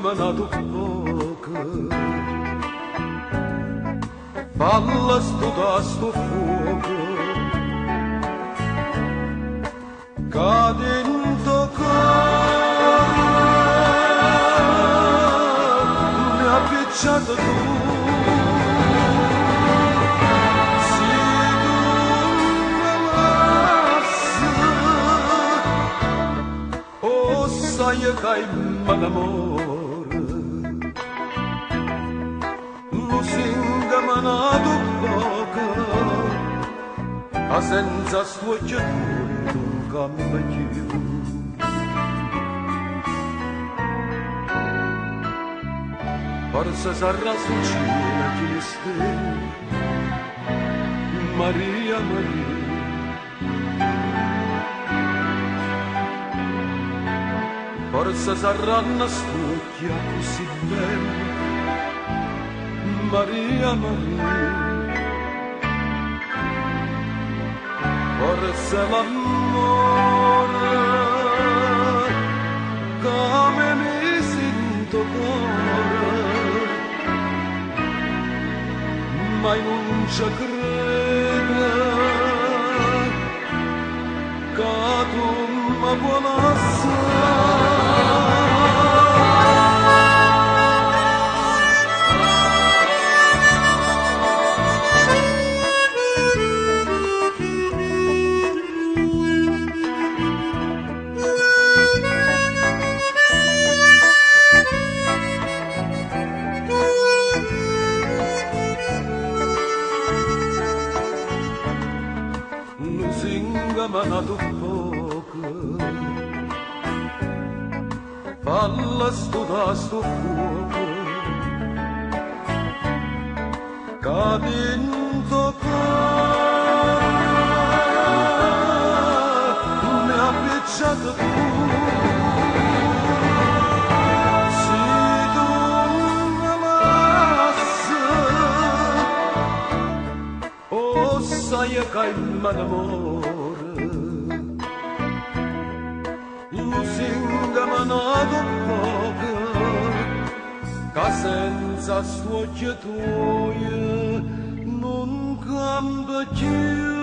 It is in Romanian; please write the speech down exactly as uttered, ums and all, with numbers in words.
mandato poco, falla sto tasto fuoco, cade in toccare, mi ha picciato tu. Sai che m'amore, lo singa manato poco, a senza sfoggiature non cambia più. Forse sarà sul cielo che stelle, Maria Maria. Forse sarà una stucchia così bella, Maria Maria. Forse l'amore come mi sento cuore, ma non ci crede che tu mi conosci. Manato poco, falla sto tasto fuoco, cade in toccare, mi ha picciato tu. Se tu mi amassi, oh sai che m'amore, lusinga manato poco, che senza sfoggiatoie non cambia più.